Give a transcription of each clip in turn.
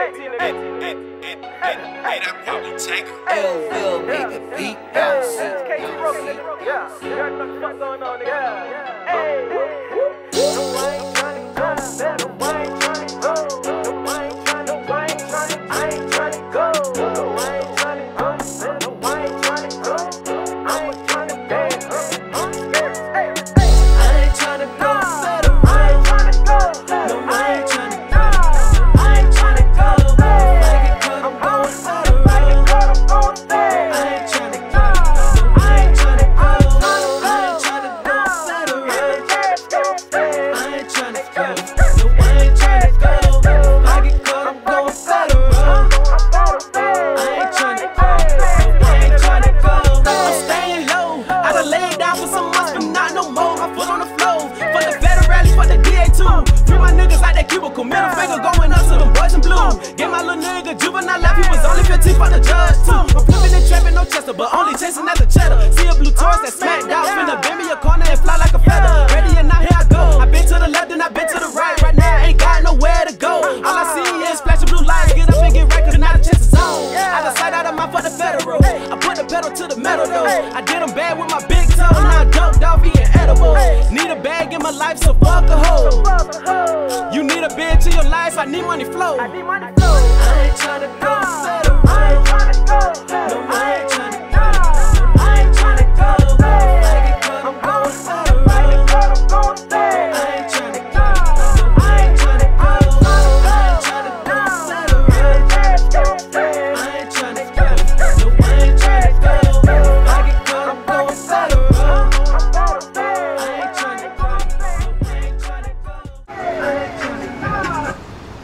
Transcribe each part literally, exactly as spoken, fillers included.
Hey, that prod.Tago. L make the beat bounce. K T.Roka, yeah, you heard what the fuck going on, nigga. Hey, no, I ain't tryna go, no, I ain't tryna go, no, I ain't tryna, no, I ain't tryna, I ain't tryna go, no, I ain't tryna go, no, I ain't tryna go, I'm tryna dance, hey, I ain't tryna go federal, I ain't tryna go, no, I ain't tryna go, I ain't tryna go, if I get caught, I'm going federal, if I get caught, I'm going federal, I ain't tryna go, no, I ain't tryna go, I ain't tryna go federal, I ain't tryna go, no, I ain't tryna go, if I get caught, I'm going federal, I ain't tryna go, no, I ain't tryna go, I'm staying low, I done laid down for some months, but not no more, my foot on the floor, for the federal rally, for the D A two, free my niggas like that cubicle, middle finger going up to them boys in blue, get my little nigga juvenile life, he was only fifteen for the judge too, I'm flipping and trapping, no chester, but only chasing at the cheddar, see a blue Taurus that smacked out, finna bend me a corner and fly like a feather, ready and now here I go, I been to the left and I been to the right, right now I ain't got nowhere to go, all I see is flashing blue lights, get up and get right, cause now the chest is on, out of sight, out of mind for the federal, I put the pedal to the metal though, I did them bad with my big toe, now I dumped off eating edibles, need a bag in my life, so fuck a hoe, you need a bed to your life, I need money flow, I need money flow, I ain't tryna go federal, I ain't tryna go, no I ain't tryna go, I ain't tryna go, if I get caught I'm going federal, if I get caught I'm going federal, I ain't tryna go, no I ain't tryna go, I ain't tryna go federal, I ain't tryna go, no I ain't tryna go, if I get caught I'm going federal, I ain't tryna go, no I ain't tryna go, I ain't tryna go.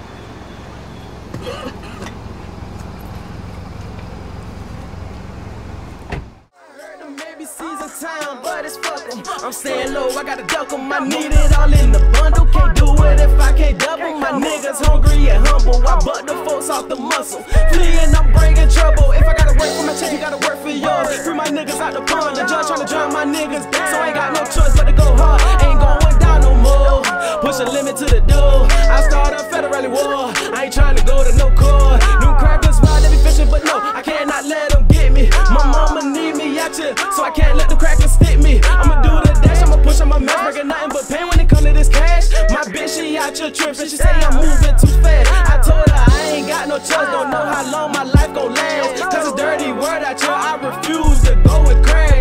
Maybe season time, but it's fuck 'em. I'm staying low, I gotta duck 'em. I need it all in the bundle. Can't do it if I can't double. My niggas hungry and humble. I butt the folks off the muscle. Fleeing, I'm bringing trouble. If I gotta work for my check, you gotta work for yours. Free my niggas out the pond. The judge tryna drown my niggas down. So I ain't got no choice but to go hard. Ain't going down no more. Push a limit to the door. I start a federal war. I ain't trying to go to no court. New crackers smile, they be fishing, but no, I cannot let them get me. My mama need me out here, so I can't let the crackers stick me. I'ma do the dash, I'ma push, I'ma mess, breaking nothing but pain when it come to this cash. My bitch, she out here tripping, she say I'm moving too fast. I told her I ain't got no choice, don't know how long my life gon' last. Cause it's dirty word out here, I refuse to go and crash.